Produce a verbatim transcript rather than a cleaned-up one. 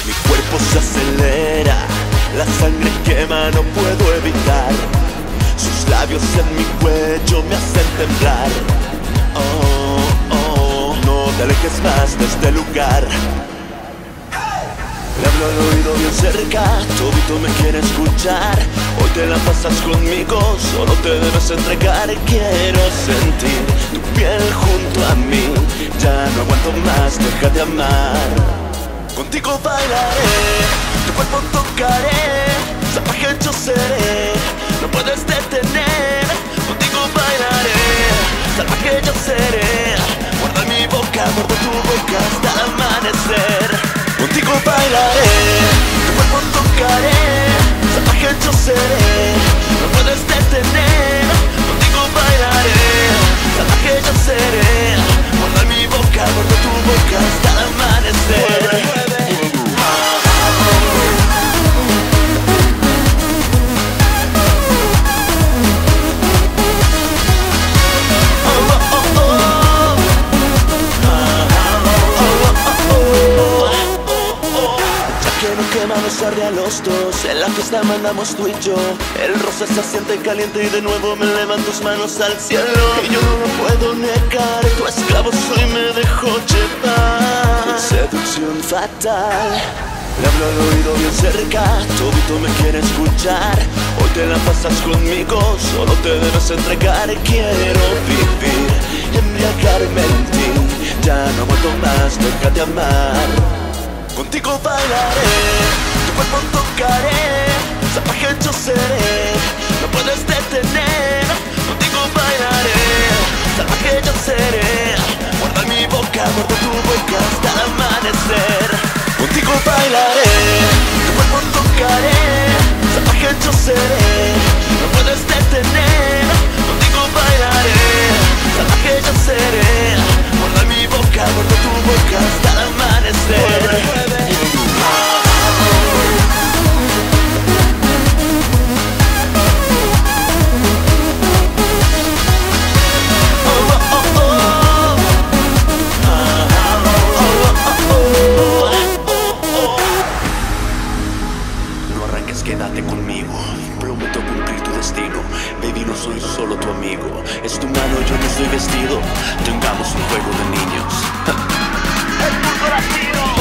Mi cuerpo se acelera, la sangre quema, no puedo evitar. Sus labios en mi cuello me hacen temblar. Oh, oh, no te alejes más de este lugar. Le hablo al oído bien cerca, todito me quiere escuchar. Hoy te la pasas conmigo, solo te debes entregar. Quiero sentir tu piel junto a mí, ya no aguanto más, deja de amar. Contigo bailaré, tu cuerpo tocaré, salvaje yo seré, no puedes detener. Contigo bailaré, salvaje yo seré, guarda mi boca, muerdo tu boca hasta el amanecer. Contigo bailaré, tu cuerpo tocaré, salvaje yo seré, no puedes detener. Contigo bailaré, salvaje yo seré, guarda mi boca, muerdo tu boca hasta el amanecer. Nos arde a los dos, en la fiesta mandamos tú y yo. El rosa se siente caliente y de nuevo me levan tus manos al cielo. Y yo no lo puedo negar, tu esclavo soy, me dejó llevar. Seducción fatal. Le hablo al oído bien cerca, todito me quiere escuchar. Hoy te la pasas conmigo, solo te debes entregar. Quiero vivir, embriagarme en ti, ya no aguanto más, deja de amar. Contigo bailaré, tu cuerpo tocaré, salvaje yo seré, no puedes detener. Contigo bailaré, salvaje yo seré, guarda mi boca, muerdo tu boca hasta el amanecer. Contigo bailaré, tu cuerpo tocaré, salvaje yo seré, no puedes detener. Contigo bailaré, salvaje yo seré, guarda mi boca, muerdo tu boca hasta el amanecer. Quédate conmigo, prometo cumplir tu destino. Baby, no soy solo tu amigo, es tu mano, yo no estoy vestido. Tengamos un juego de niños. El mundo latino.